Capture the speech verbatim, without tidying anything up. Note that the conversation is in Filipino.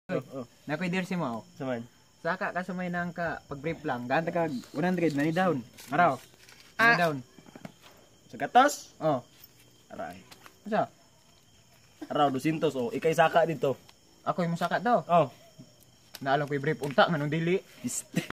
Oy, oh, oh. Nakoy dirsi mo. Saman. Saka ka sumay nang ka pag-brief lang. Ganta ka one hundred na ni down. Araw. Ah. Down. Sa gatos? Oh. Aray. Asa? Araw two hundred oh, ikay saka dito. Ako yung musaka daw. Oh. Naalang ko'y brief unta nganong dili.